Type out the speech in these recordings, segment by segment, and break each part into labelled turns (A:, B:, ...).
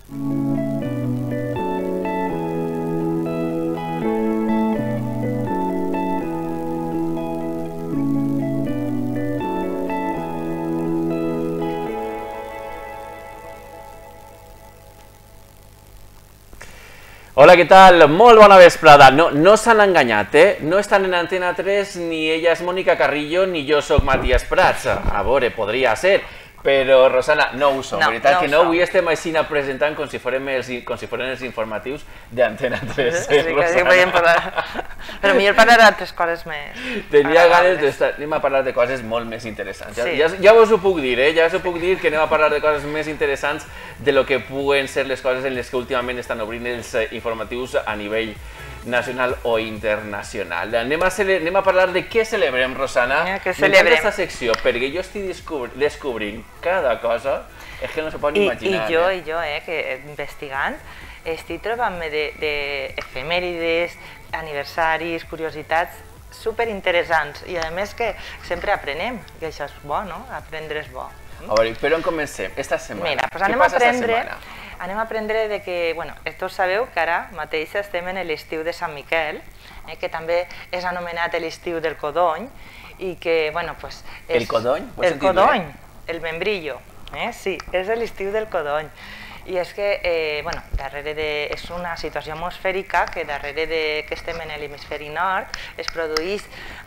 A: Hola, què tal? Molt bona vesprada. No s'han enganyat, No estan en Antena 3, ni ella és Mònica Carrillo, ni jo sóc Matías Prats. A veure, podria ser, però, Rosana, no ho som. Veritat que no, avui estem així presentant com si foren els informatius d'Antena 3.
B: Sí, que sí, podríem parlar. Però millor parlar d'altres coses més.
A: Tenia ganes d'estar... Anem a parlar de coses molt més interessants. Ja vos ho puc dir, ja us ho puc dir que anem a parlar de coses més interessants de lo que puguen ser les coses en les que últimament estan obrint els informatius a nivell nacional o internacional. Anem a parlar de què celebrem, Rosana.
B: Què celebrem?
A: Aquesta secció, perquè jo estic descobrint cada cosa, és que no se pot imaginar.
B: I jo, que investigant, estic trobant-me d'efemèrides, aniversaris, curiositats superinteressants i a més que sempre aprenem, que això és bo, no? Aprendre és bo.
A: A veure, per on comencem? Esta setmana.
B: Mira, doncs anem a aprendre de que, bueno, tots sabeu que ara mateix estem en l'estiu de Sant Miquel, que també és anomenat l'estiu del codony, i que, bueno, doncs...
A: El codony?
B: El codony, el membrillo, sí, és l'estiu del codony. I és que, bueno, és una situació atmosfèrica que darrere que estem en l'hemisferi nord es produeix,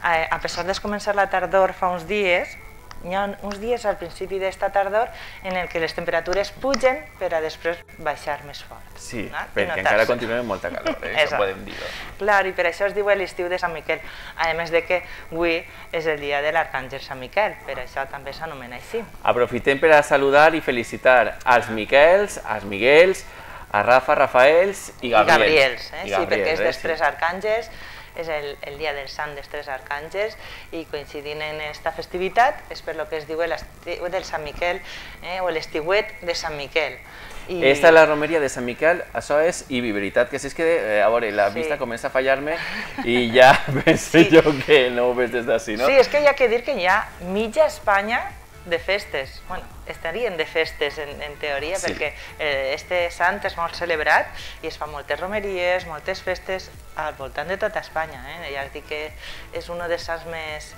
B: a pesar de començar la tardor fa uns dies, hi ha uns dies al principi d'esta tardor en què les temperatures pugen per a després baixar més fort.
A: Sí, perquè encara continuem amb molta calor, això podem dir-ho.
B: Clar, i per això es diu l'estiu de Sant Miquel, a més de que avui és el dia de l'Arcàngel Sant Miquel, per això també s'anomena així.
A: Aprofitem per a saludar i felicitar als Miquels, als Miguels, a Rafa, Rafaels i Gabriels.
B: Sí, perquè és dels tres arcàngels, és el dia del sant dels tres arcàngels i coincidint en aquesta festivitat és per lo que es diu l'estiu del Sant Miquel o l'estiuet de Sant Miquel.
A: Esta és la romeria de Sant Miquel, això és i veritat que si és que, a veure, la vista comença a fallar-me i ja penso jo que no ho veig des d'ací, no?
B: Sí, és que hi ha que dir que hi ha mitja Espanya de festes, bueno, estarien de festes en teoria perquè este sant és molt celebrat i es fan moltes romeries, moltes festes al voltant de tota Espanya, ja dic que és un dels sants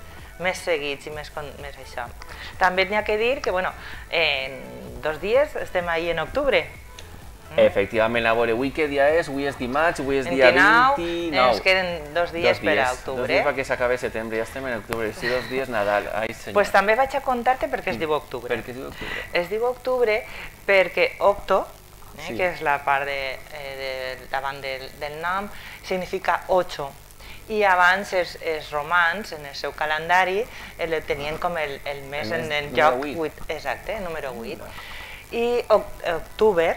B: més seguits i més això. També n'hi ha que dir que, bueno, en 2 dies estem ahí en octubre.
A: Efectivament, a veure, avui què dia és? Avui és dimarts, avui és dia 29.
B: Ens queden 2 dies per a octubre.
A: 2 dies perquè s'acabi setembre, ja estem en octubre, sí, 2 dies Nadal, ai senyor.
B: Doncs també vaig a contar-te per què es diu octubre.
A: Per què es diu octubre?
B: Es diu octubre perquè octo, que és la part davant del nom, significa 8. I abans els romans, en el seu calendari, el tenien com el mes en el lloc 8, exacte, número 8. I octubre,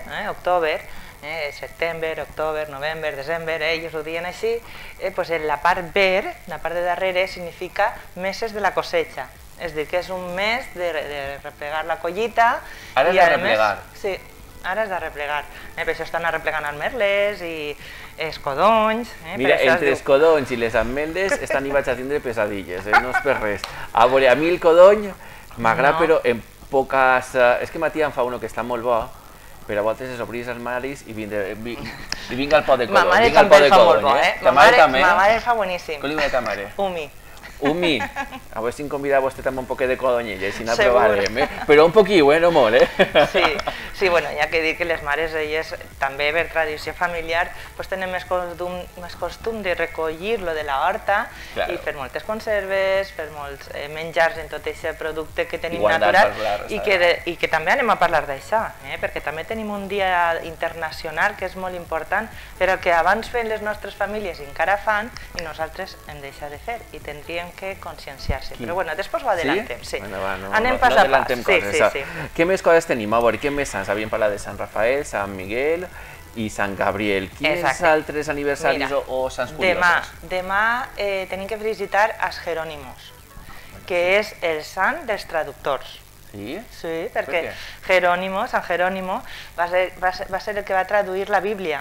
B: setembre, octubre, novembre, desembre, ells ho diuen així, la part ver, la part de darrere, significa meses de la cosecha. És a dir, que és un mes de replegar la collita.
A: Ara és de replegar.
B: Sí, ara és de replegar. Per això estan arreplegant els merlers i els codonys.
A: Mira, entre els codonys i les ametlles estan i vaig a tindre pesadilles, no és per res. A veure, a mi el codony m'agrada, però en poques... És que Matia em fa uno que està molt bo, però a voltes es obris els maris i vinga el pot de codony.
B: Ma mare també el fa molt bo, Ma mare el fa boníssim.
A: Què li diu a ta mare?
B: Umi.
A: Umi, a veure si em convida a vostè també un poquet de codonyella i si no provarem, però un poquiu, no molt,
B: Sí, bueno, hi ha que dir que les mares, elles també per tradició familiar tenen més costum de recollir lo de la horta i fer moltes conserves, fer molts menjars en tot aquest producte que tenim natural i que també anem a parlar d'això, perquè també tenim un dia internacional que és molt important, però que abans feien les nostres famílies i encara fan i nosaltres hem deixat de fer i tindríem que conscienciar-se. Però bueno, després ho adellantem. Anem pas a pas.
A: Què més coses tenim? A veure, què més sants? Havíem parlat de Sant Rafael, Sant Miguel i Sant Gabriel. Quins altres aniversaris o sants curiosos?
B: Demà tenim que felicitar els Jerónimos, que és el sant dels traductors.
A: Sí?
B: Sí, perquè Sant Jerónimo va ser el que va traduir la Bíblia.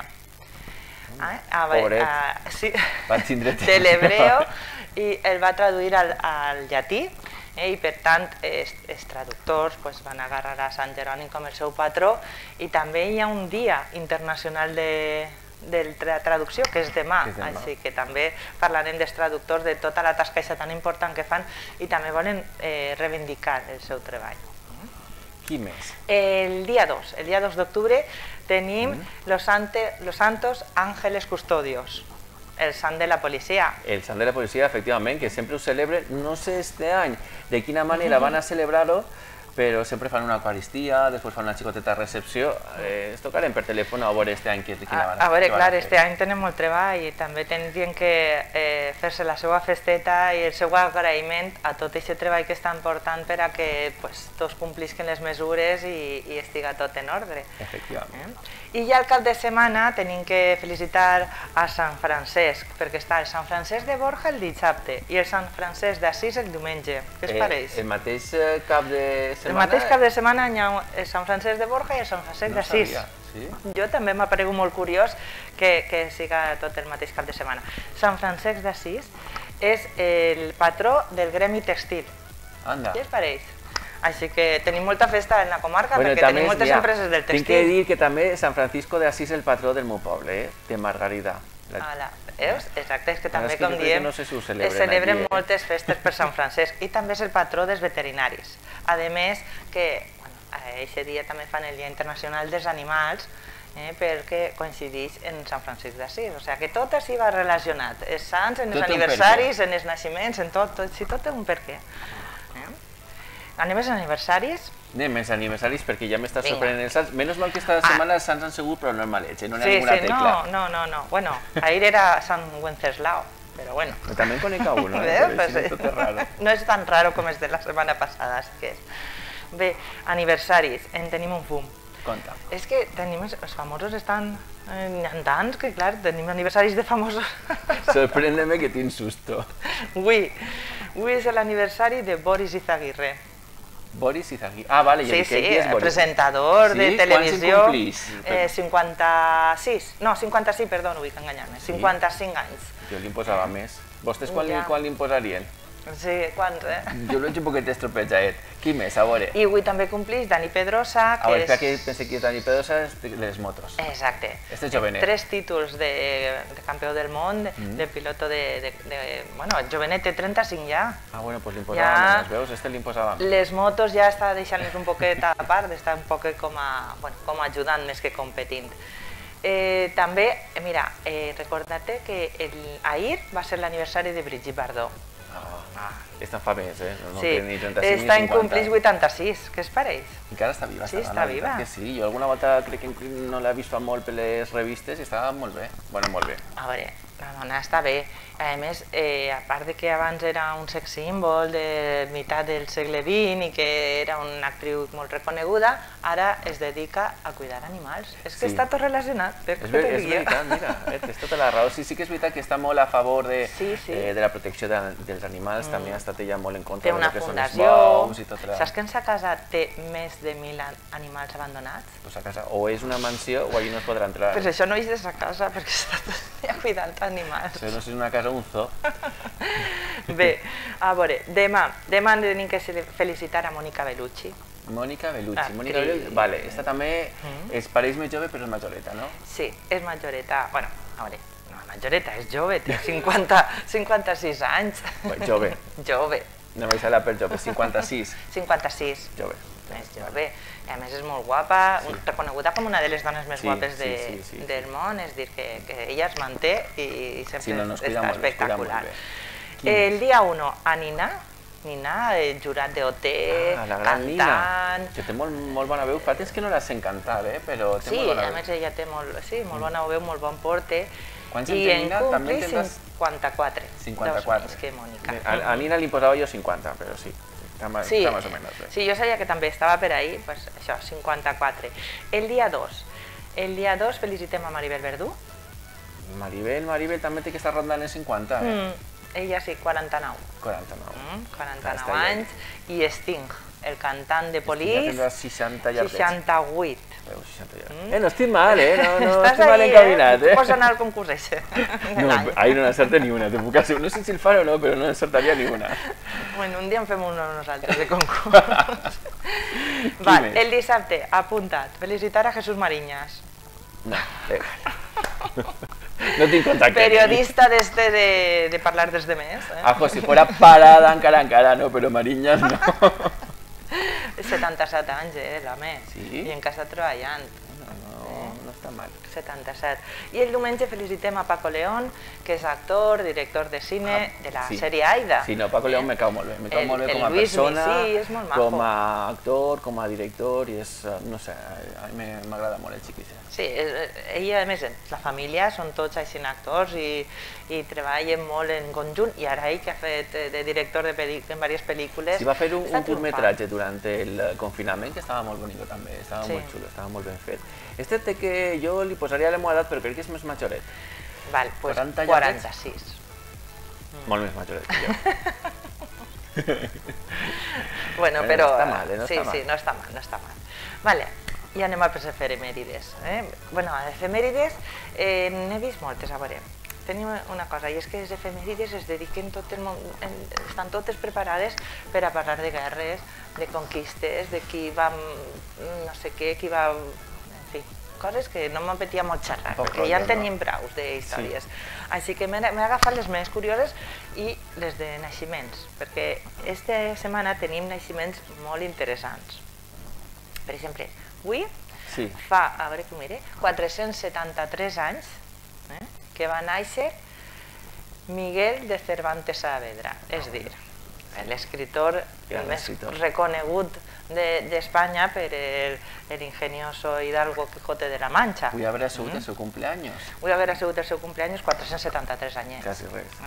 A: Pobret, va tindre temps.
B: De l'hebreu, i el va traduir al llatí i per tant els traductors van agarrar a Sant Jerònim com el seu patró, i també hi ha un dia internacional de la traducció, que és demà, així que també parlarem dels traductors, de tota la tasca tan important que fan, i també volen reivindicar el seu treball.
A: Qui més?
B: El dia 2 d'octubre tenim los Santos Ángeles Custodios, el sant de la policia.
A: El sant de la policia, efectivament, que sempre ho celebren, no sé este any de quina manera van a celebrar-ho, però sempre fan una eucaristia, després fan una xicoteta recepció. Es tocarem per telèfon a veure este any quina van a fer.
B: A veure, clar, este any tenen molt treball i també tindrien que fer-se la seva festeta i el seu agraïment a tot aquest treball que estan portant per a que tots complisquen les mesures i estiga tot en ordre.
A: Efectivament.
B: I ja al cap de setmana tenim que felicitar a Sant Francesc, perquè està el Sant Francesc de Borja el dissabte i el Sant Francesc d'Assís el diumenge. Què us pareix?
A: El mateix cap de setmana?
B: El mateix cap de setmana hi ha el Sant Francesc de Borja i el Sant Francesc d'Assís. Jo també m'ha paregut molt curiós que siga tot el mateix cap de setmana. Sant Francesc d'Assís és el patró del gremi textil. Què us pareix? Així que tenim molta festa en la comarca perquè tenim moltes empreses del textil.
A: Tinc que dir que també Sant Francisco d'Assís és el patró del meu poble, de Margarida.
B: Veus? Exacte, és que també, com diem, es celebren moltes festes per Sant Francesc i també és el patró dels veterinaris. A més, que aquest dia també fan el Dia Internacional dels Animals perquè coincideix en Sant Francesc d'Assís. O sigui que tot així va relacionat. Els sants, en els aniversaris, en els naixements, en tot té un per què. Anem als aniversaris?
A: Anem als aniversaris perquè ja m'està sorprenent els sants. Menys mal que esta setmana els sants han sigut, però no és malets, no hi ha ninguna tecla.
B: No. Bueno, ahir era Sant Wenceslao, però bueno.
A: També en conec a uno, tot és raro.
B: No és tan raro com és de la setmana passada, sí que és. Bé, aniversaris, en tenim un fum.
A: Conta.
B: És que tenim, els famosos estan... N'hi ha tants que, clar, tenim aniversaris de famosos.
A: Sorprèn-me que tinc susto.
B: Avui és l'aniversari de Boris Izaguirre.
A: Boris Izaguirre. Ah, vale, ja
B: sí, presentador de televisió.
A: Quants complís?
B: 56, no, 56, perdó, no vull enganyar-me, 55 anys.
A: Jo li posava més. Vostès quan li posarien?
B: Sí, quants,
A: Jo l'he un poquet estropejadet. Qui més, a veure?
B: I avui també complís Dani Pedrosa,
A: que és... A veure, que penso que és Dani Pedrosa de les motos.
B: Exacte.
A: Este és jovenet.
B: 3 títols de campió del món, de piloto de... Bueno, el jovenet té 35 ja.
A: Ah, bueno, doncs li posàvem més, veus? Este li posàvem.
B: Les motos ja està deixant-les un poquet a part, està un poquet com a ajudant més que competint. També, mira, recordar-te que ahir va ser l'aniversari de Brigitte Bardot.
A: Esta fa més, no té ni 35 ni 50.
B: Està en complís 86, què es pareix?
A: Encara està viva,
B: sí, està viva.
A: Sí, jo alguna volta crec que no l'he vist fa molt per les revistes i estava molt bé. Bueno, molt bé.
B: A veure, la dona està bé. A més, a part de que abans era un sex símbol de meitat del segle XX i que era una actriu molt reconeguda, ara es dedica a cuidar animals. És que està tot relacionat.
A: És veritat, mira, tens tota la raó. Sí que és veritat que està molt a favor de la protecció dels animals, també ha estat ella molt en contra del que són els bous i tot.
B: Saps que en sa casa té més de 1.000 animals abandonats?
A: Pues a casa o és una mansió o allí no es podrà entrar.
B: Pues això no és de sa casa, perquè està tot cuidant animals.
A: Això no és una casa o un zoo.
B: Bé, a veure, demà tenim que felicitar a Mònica Bellucci.
A: Mònica Bellucci, vale, esta també es pareix més jove però és majoreta, no?
B: Sí, és majoreta, bueno, a veure, no majoreta, és jove, té 56 anys.
A: Jove.
B: Jove.
A: No vaig a la per jove, 56.
B: 56.
A: Jove.
B: És jove. I a més és molt guapa, reconeguda com una de les dones més guapes del món, és dir, que ella es manté i sempre està espectacular. El dia 1, a Nina, jurat d'OT, cantant...
A: Que té molt bona veu, fa temps que no la sent cantar, però té molt bona veu.
B: Sí, a més ella té molt bona veu, molt bon porte.
A: Quants en té Nina?
B: I en complís 54.
A: 54.
B: És que Mònica.
A: A Nina li posava jo 50, però sí. Està més o menys bé.
B: Sí, jo sabia que també estava per ahí, això, 54. El dia 2 felicitem a Maribel Verdú.
A: Maribel també té que estar rondant en 50,
B: Ella sí, 49. 49 anys. I Sting, el cantant de Police, 68.
A: No estic mal, no estic mal encaminat.
B: Pots anar al concurs ese.
A: No, ahí no n'encerta ni una, no sé si el fan o no, però no n'encertaria ni una.
B: Bueno, un dia en fem un nosaltres de concurs. Val, el dissabte, apuntat, felicitar a Jesús Mariñas.
A: No, no tinc contacte.
B: Periodista d'este de parlar dels demés.
A: Ajo, si fuera Parada encara no, però Mariñas no.
B: 77 anys, l'home.
A: Sí?
B: I en casa treballant.
A: No està mal.
B: 77. I el diumenge felicitem a Paco León, que és actor, director de cine de la sèrie Aida.
A: Sí, no, Paco León me cau molt bé. Me cau molt bé com a persona, com a actor, com a director, i és, no sé, a mi m'agrada molt el xiquitxe.
B: Sí, ella, a més, la família són tots així actors i treballen molt en conjunt, i ara ell que ha fet de director en diverses pel·lícules...
A: Sí, va fer un curtmetratge durant el confinament que estava molt bonic també, estava molt xulo, estava molt ben fet. Este té que jo li posaria la meva edat, però crec que és més majoret.
B: Val, doncs 46.
A: Molt més majoret que jo.
B: Bueno, però...
A: No està mal, no està mal.
B: Sí, no està mal, no està mal. Vale, i anem a les efemèrides. Bueno, a les efemèrides n'he vist moltes, a veure. Tenim una cosa, i és que les efemèrides es dediquen tot el món, estan totes preparades per a parlar de guerres, de conquistes, de qui va, no sé què, qui va... En fi, coses que no m'apetia molt xerrar, perquè ja en tenim praus d'històries. Així que m'he agafat les més curioses i les de naixements, perquè aquesta setmana tenim naixements molt interessants. Per exemple, avui fa, a veure que ho mire, 473 anys que va néixer Miguel de Cervantes Saavedra, és dir, l'escriptor més reconegut d'Espanya per l'ingenioso Hidalgo Quijote de la Mancha.
A: Vull haver sigut el seu cumpleaños.
B: Vull haver sigut el seu cumpleaños 473 anyets.
A: Quasi res.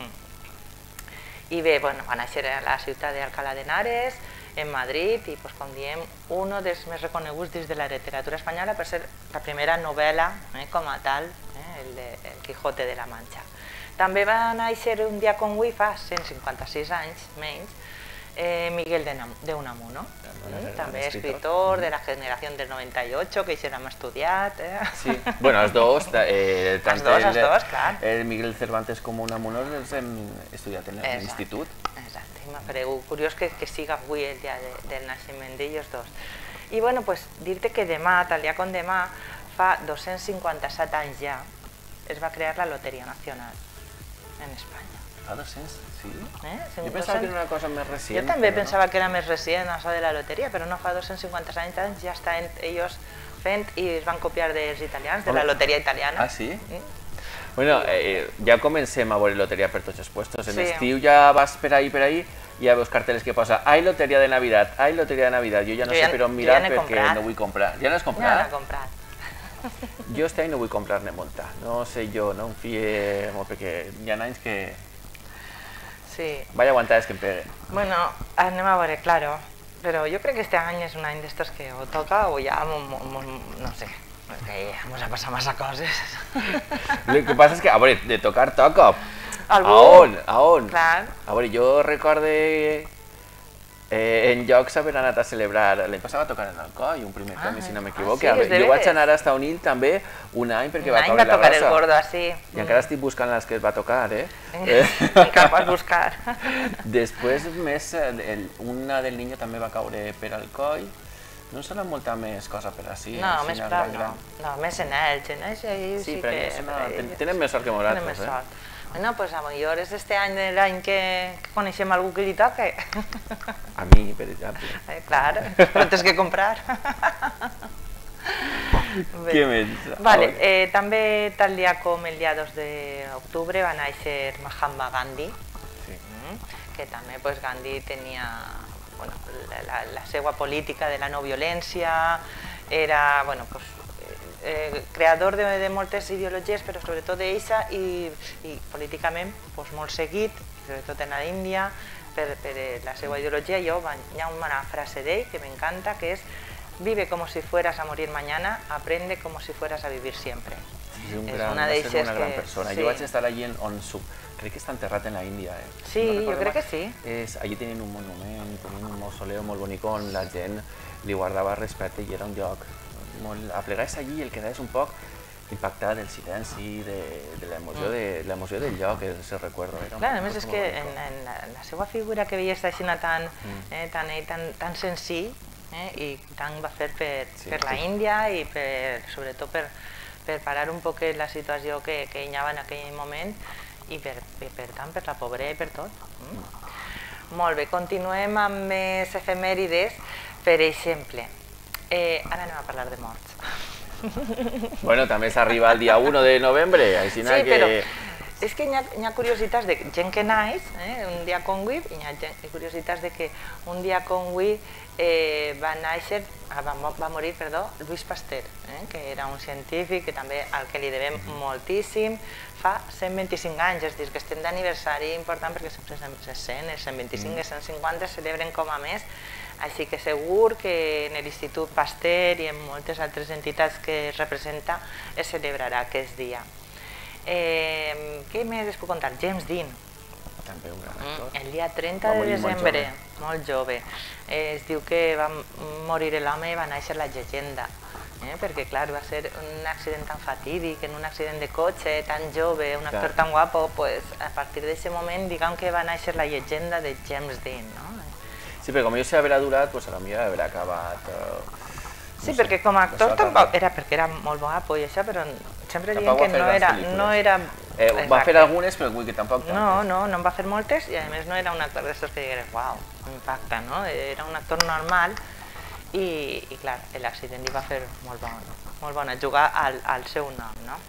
B: I bé, va néixer a la ciutat d'Alcalá de Henares, en Madrid, i com diem, un dels més reconeguts dins de la literatura espanyola per ser la primera novel·la com a tal, el Quijote de la Mancha. També va néixer un dia com avui, fa 156 anys menys, Miguel de Unamuno, també escritor de la generació del 98, que ja l'hem estudiat.
A: Sí, bueno, els dos,
B: els dos, clar.
A: El Miguel Cervantes com Unamuno els hem estudiat en l'institut.
B: Exacte, i m'ha paregut curiós que siga avui el dia del naixement d'ells dos. I bueno, dir-te que demà, tal dia com demà, fa 257 anys ja, es va crear la Loteria Nacional en Espanya.
A: Fa 200, sí? Jo pensava que era una cosa més recent.
B: Jo també pensava que era més recent això de la loteria, però no, fa 250 anys ja estan ells fent i es van copiar dels italians, de la loteria italiana.
A: Ah, sí? Bueno, ja comencem a veure loteria per tots els puestos. En estiu ja vas per ahí i ja veus cartells que posa «Ai, loteria de Navidad, ai, loteria de Navidad». Jo ja no sé per on mirar perquè no vull comprar. Ja n'has comprat?
B: Ja n'he comprat.
A: Jo este any no vull comprar-ne molta. No sé jo, no em fie molt perquè hi ha anys que...
B: Sí.
A: Vaig aguantar que em peguen.
B: Bueno, anem a veure, claro. Però jo crec que este any és un any d'estos que o toca o ja, no sé, perquè ens ha passat massa coses.
A: El que passa és que, a veure, de tocar toca. A on?
B: Clar.
A: A veure, jo recorde en llocs haver anat a celebrar, l'any passat va tocar en Alcoi, un primer premi, si no m'equivoco. Jo vaig anar a Estaunil també un any perquè va caure la Rosa.
B: Un any va tocar el Gordo, sí.
A: I encara estic buscant les que es va tocar,
B: Encara pots buscar.
A: Després, una del Niño també va caure per Alcoi. No serà molta més cosa per així.
B: No, més prop no. No, més en ells,
A: sí que... Tenen més sort que nosaltres.
B: Tenen més sort. Bueno, doncs potser és este any l'any que coneixem algú que li toca.
A: A mi, per exemple.
B: Clar, però tens que comprar.
A: Què més?
B: També tal dia com el dia 2 d'octubre va néixer Mahatma Gandhi, que també Gandhi tenia la seva política de la no violència, era creador de moltes ideologies, però sobretot d'eixa, i políticament molt seguit, sobretot en l'Índia, per la seva ideologia. Hi ha una frase d'ell que m'encanta, que és «Vive como si fueras a morir mañana, aprende como si fueras a vivir siempre».
A: És una gran persona. Jo vaig estar allí on crec que està enterrat en l'Índia.
B: Sí, jo crec que sí.
A: Allí tenien un monument, tenien un mausoleu molt bonic on la gent li guardava respecte i era un lloc aplegar-se allí i el quedar un poc impactat del silenci, de l'emoció del lloc, se recorda.
B: Clar, a més és que en la seva figura que veies així tan senzill i tant va fer per la Índia i sobretot per parar un poc la situació que hi havia en aquell moment i per tant per la pobresa i per tot. Molt bé, continuem amb més efemèrides. Per exemple, ara anem a parlar de morts.
A: Bueno, també s'arriba el dia 1 de novembre, així
B: sí, però és que hi ha curiositats de gent que naix un dia com avui, i hi ha curiositats de que un dia com avui va morir Louis Pasteur, que era un científic que també al que li devem moltíssim, fa 125 anys, és a dir, que estem d'aniversari important perquè sempre els 100, els 125 i 150 es celebren com a mes, així que segur que en l'Institut Pasteur i en moltes altres entitats que es representa es celebrarà aquest dia. Què més es puc contar? James Dean.
A: També un gran actor.
B: El dia 30 de desembre, molt jove. Es diu que va morir l'home i va néixer la llegenda, perquè clar, va ser un accident tan fatídic, en un accident de cotxe, tan jove, un actor tan guapo, a partir d'aquest moment diguem que va néixer la llegenda de James Dean.
A: Sí, però com jo sé haver durat, a la millor haver acabat...
B: Sí, perquè com a actor tampoc era perquè era molt guapo i això, però sempre diuen que no era...
A: Va fer algunes, però vull que tampoc...
B: No en va fer moltes i a més no era un actor d'estos que digués uau, impacta, no? Era un actor normal i clar, l'accident li va fer molt bona, jugar al seu nom, no?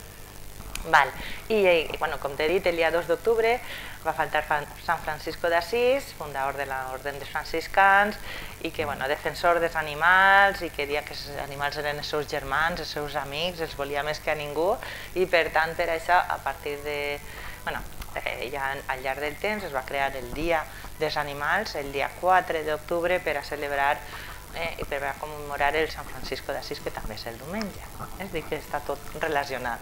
B: I com t'he dit, el dia 2 d'octubre va faltar Sant Francisco d'Assís, fundador de l'Orde dels Franciscans i que defensor dels animals i que deia que els animals eren els seus germans, els seus amics, els volia més que a ningú i per tant per això a partir de... ja al llarg del temps es va crear el Dia dels Animals, el dia 4 d'octubre per a celebrar i per a commemorar el Sant Francisco d'Assís, que també és el diumenge. És a dir, que està tot relacionat.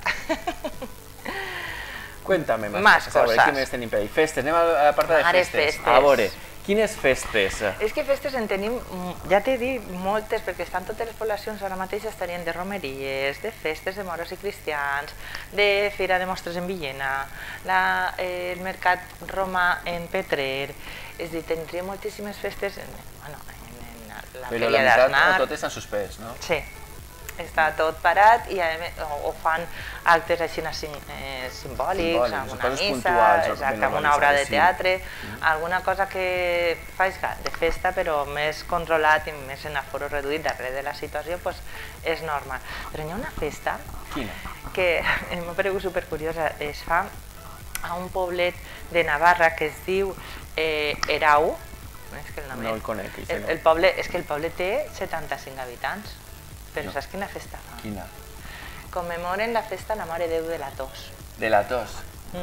A: Cuéntame más cosas. A veure, què més tenim per ahí? Festes, anem a l'apartat de festes. A veure, quines festes? És
B: que festes en tenim, ja t'he dit, moltes, perquè estan totes les poblacions ara mateix estarien de romeries, de festes de moros i cristians, de Fira de Mostres en Villena, el Mercat Romà en Petrer, és a dir, tindria moltíssimes festes
A: però la meitat tot és en suspès, no?
B: Sí, està tot parat i o fan actes així simbòlics, amb una missa, amb una obra de teatre, alguna cosa que faci de festa però més controlat i més en aforo reduït darrere de la situació és normal. Però hi ha una festa que m'ha paregut supercuriosa, es fa a un poblet de Navarra que es diu Erau.
A: No el conec.
B: És que el poble té 75 habitants, però saps quina festa fa?
A: Quina?
B: Commemoren la festa a la Mare Déu de la Tos.
A: De la Tos?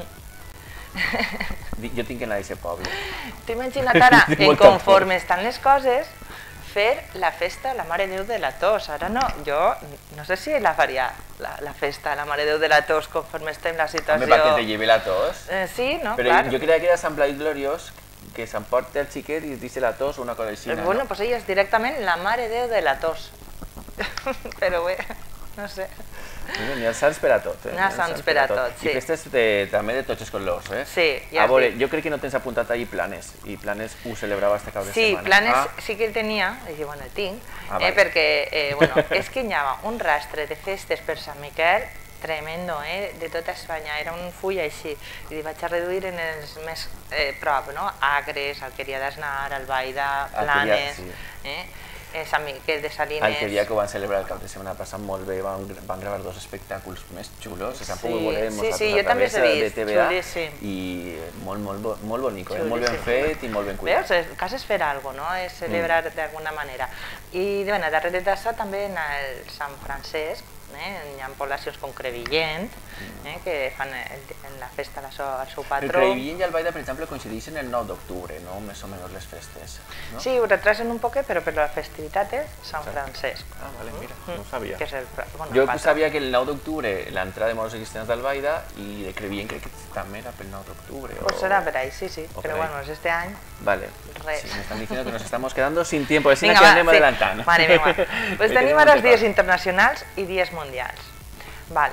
A: Jo tinc que anar a aquest poble.
B: T'he imaginat ara, conforme estan les coses, fer la festa a la Mare Déu de la Tos. Ara no, jo no sé si la faria, la festa a la Mare Déu de la Tos, conforme estem en la situació...
A: Home, perquè te lleve la tos.
B: Sí, no,
A: clar. Però jo creia que era Sant Blai Gloriós, que s'emporta el xiquet i dice la tos o una cosa així.
B: Bueno, doncs ella és directament la Mare Déu de la Tos. Però bé, no sé.
A: N'hi ha sants per a tot.
B: N'hi ha sants per a tot, sí.
A: I festes també de tots els colors, eh?
B: Sí, ja
A: a veure, jo crec que no tens apuntat ahí Planes, i Planes ho celebrava este cap de setmana.
B: Sí, Planes sí que el tenia, i bueno, el tinc, perquè és que hi havia un rastre de festes per Sant Miquel tremendo, de tota Espanya, era un full així, i vaig a reduir en els més prop, no? Agres, Alqueria d'Asnar, Albaida, Planes, Sant Miquel de Salines...
A: Alqueria, que ho van celebrar el cap de setmana passat molt bé, van gravar dos espectàculs més xulos, s'han pogut veure
B: jo també s'he vist, xulíssim.
A: I molt bonic, molt ben fet i molt ben cuidat.
B: Veus, el cas és fer alguna cosa, és celebrar d'alguna manera. I darrere d'això també en el Sant Francesc, hi ha poblacions com Crevillent, que fan la festa al seu patró.
A: El Crevillent i Albaida, per exemple, coincideixen el 9 d'octubre, no? Més o menys les festes.
B: Sí, ho retrasen un poquet, però per la festa Nativitat és Sant Francesc.
A: Ah, vale, mira, no ho sabia.
B: Jo
A: sabia que el 9 d'octubre l'entrada de moros i cristians d'Albaida i de Crevillent crec que també era pel 9 d'octubre.
B: Pues serà per ahí, sí, però bueno, este any
A: vale.
B: res.
A: Sí, me están diciendo que nos estamos quedando sin tiempo, es que anem adelantant.
B: Mare meva. Pues tenim ara els dies internacionals i dies mundials. Val.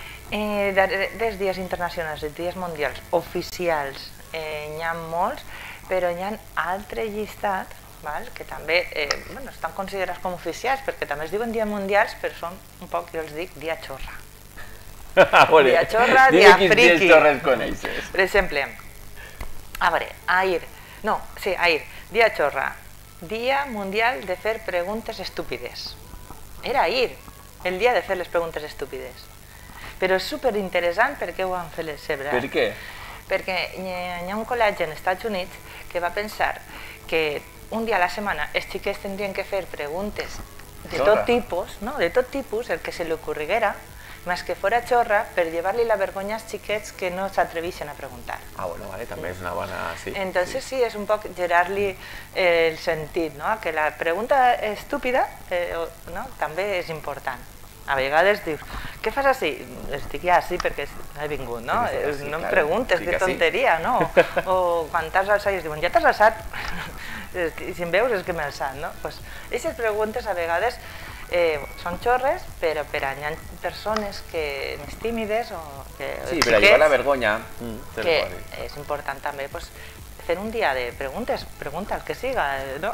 B: Dels dies internacionals i dies mundials oficials n'hi ha molts, però hi ha altre llistat que també estan considerats com oficials perquè també es diuen dies mundials, però són un poc, jo els dic, dia xorra. Dia xorra, dia friki. Per exemple, a veure, ahir, dia xorra, dia mundial de fer preguntes estúpides. Era ahir, el dia de fer les preguntes estúpides. Però és superinteressant per què ho han fet celebrar.
A: Per què?
B: Perquè hi ha un col·legi als Estats Units que va pensar que un dia a la setmana els xiquets tindrien que fer preguntes de tot tipus, el que se li ocorriguera, més que fora xorra, per llevar-li la vergonya als xiquets que no s'atreveixen a preguntar.
A: Ah, bueno, també és una bona...
B: Entonces sí, és un poc girar-li el sentit, que la pregunta estúpida també és important. A vegades dius, què fas així? Estic ja així perquè he vingut, no? No em preguntes, que tonteria, no? O quan t'has alçat i es diuen, ja t'has alçat? I si em veus és que m'he alçat, no? Aquestes preguntes a vegades són xorres, però hi ha persones més tímides o...
A: Sí, per allibar la vergonya.
B: Que és important també fer un dia de preguntes, pregunta el que siga, no?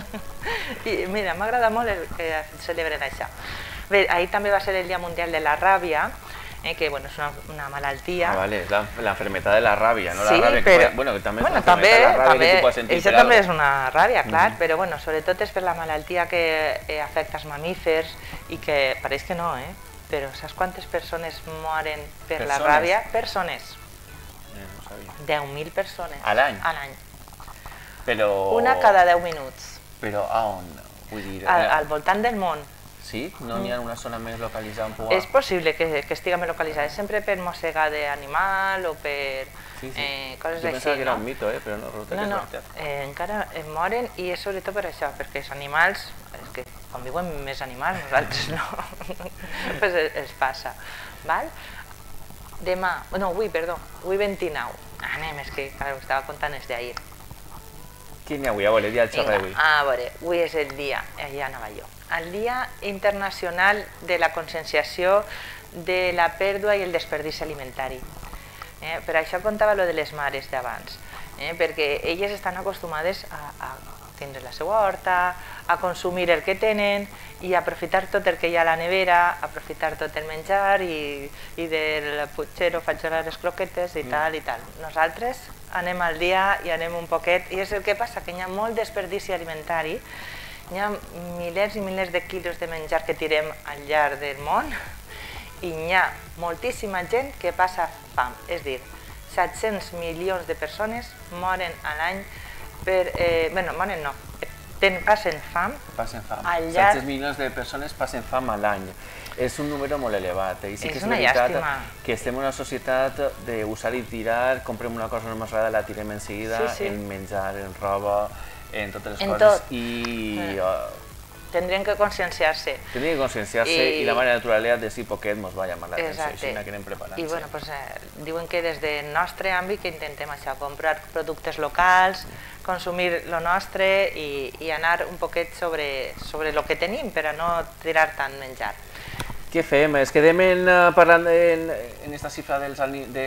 B: I mira, m'agrada molt que celebren això. Bé, ahir també va ser el Dia Mundial de la Ràbia, que és una malaltia.
A: Ah, vale, és l'enfermetat de la ràbia, no la ràbia. Bueno, també és una
B: enfermetat
A: de la ràbia que tu pots sentir per
B: algo. Això també és una ràbia, clar, però sobretot és per la malaltia que afecta els mamífers i que pareix que no, però saps quantes persones moren per la ràbia? Persones. 10.000 persones.
A: A l'any?
B: A l'any.
A: Però...
B: Una cada 10 minuts.
A: Però a on? Vull dir...
B: Al voltant del món.
A: Sí? No n'hi ha una zona més localitzada on
B: És possible que estigui més localitzada, sempre per mossegar d'animal o per coses així.
A: Jo pensava que era un mito, però no, resulta que és veritat.
B: Encara moren i és sobretot per això, perquè els animals, que quan viuen més animals, nosaltres no, doncs els passa. Demà, avui 29, anem, és que ho estava contant els d'ahir.
A: Quin dia avui? A veure, el dia del xorra d'avui.
B: A veure, avui és el dia, ja anava jo, el Dia Internacional de la Conscienciació de la Pèrdua i el Desperdici Alimentari. Per això contava lo de les mares d'abans, perquè elles estan acostumades a tindre la seva horta, a consumir el que tenen i a aprofitar tot el que hi ha a la nevera, aprofitar tot el menjar i del putxero faig les croquetes i tal i tal. Nosaltres anem al dia i anem un poquet, i és el que passa, que hi ha molt desperdici alimentari, hi ha milers i milers de quilos de menjar que tirem al llarg del món i hi ha moltíssima gent que passa fam, és a dir, 700 milions de persones moren a l'any per... moren no, passen fam.
A: Passen fam. 700 milions de persones passen fam a l'any. És un número molt elevat. I sí que és veritat que estem en una societat d'usar i tirar, comprem una cosa no ens agrada, la tirem en seguida, en menjar, en roba, en totes les coses. I...
B: Tendrien que conscienciar-se.
A: Tendrien que conscienciar-se i la manera natural de si poquet ens va llamar l'atenció, així que anem preparant-se.
B: I bueno, diuen que des del nostre àmbit que intentem això, comprar productes locals, consumir lo nostre i anar un poquet sobre el que tenim per a no tirar tant menjar.
A: Què fem? Es quedem parlant en aquesta xifra de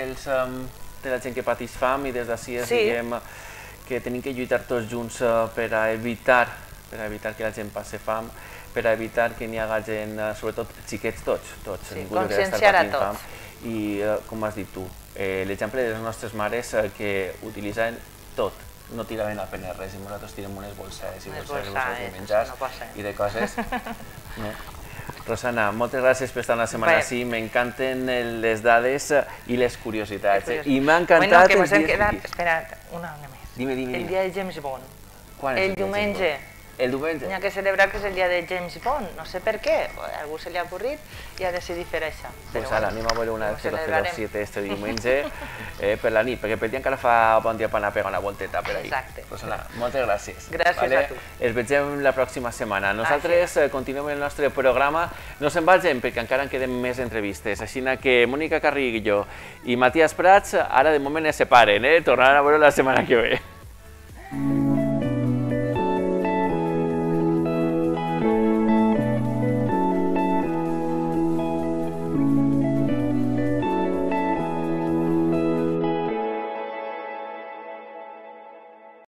A: la gent que pateix fam i des d'ací diguem que tenim que lluitar tots junts per a evitar que la gent passi fam, per a evitar que n'hi hagi gent, sobretot xiquets tots,
B: conscienciar a tots.
A: I com has dit tu, l'exemple de les nostres mares que utilitzaven tot, no tiraven apenas res i nosaltres tirem unes bolses i bolses de menjar i de coses. Rosana, moltes gràcies per estar una setmana així, m'encanten les dades i les curiositats. I m'ha encantat els dies...
B: Espera, una més.
A: Dime.
B: El dia de James Bond.
A: Quan és
B: el diumenge.
A: El diumenge.
B: N'hi ha que celebrar que és el dia de James Bond, no sé per què, a algú se li ha ocorrit i ha decidit fer això.
A: Doncs ara anem a veure una 007 este diumenge per la nit, perquè pel dia encara fa bon dia per anar a pegar una volteta per ahí.
B: Exacte.
A: Doncs Anna, moltes gràcies.
B: Gràcies a tu.
A: Ens vegem la pròxima setmana. Nosaltres continuem el nostre programa, no se'n vagin perquè encara en queden més entrevistes, així que Mònica Carrillo i Matías Prats ara de moment es separen, tornaran a veure la setmana que ve.